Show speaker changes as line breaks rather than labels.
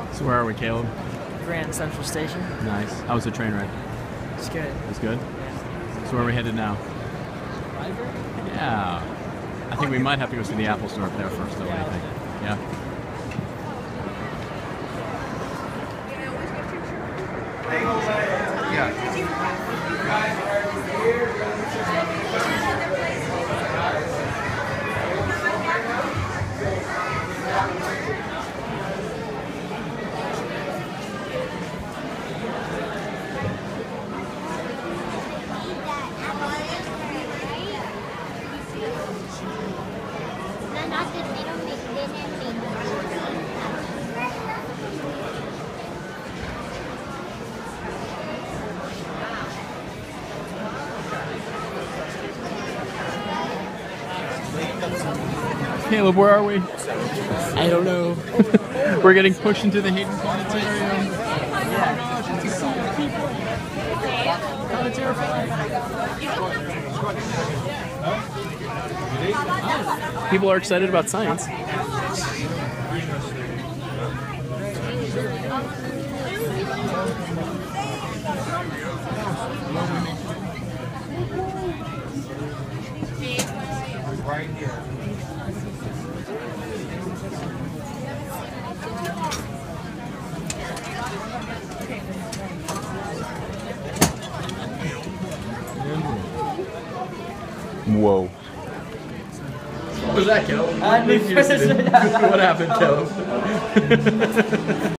So where are we, Caleb?
Grand Central Station.
Nice. How was the train ride?
It's good.
It was good?
Yeah.
So where are we headed now?
Library?
Yeah. I think we might have to go see the Apple Store up there first, though.
Yeah.
I think. Yeah. Caleb, where are we?
I don't know.
We're getting pushed into the Hayden Planetarium. People are excited about science.
Right here.
Whoa. What was that, Caleb?
I didn't
What happened, Caleb?